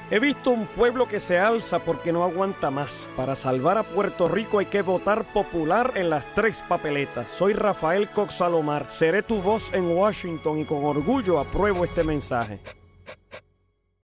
He visto un pueblo que se alza porque no aguanta más. Para salvar a Puerto Rico hay que votar popular en las 3 papeletas. Soy Rafael Cox Salomar. Seré tu voz en Washington y con orgullo apruebo este mensaje.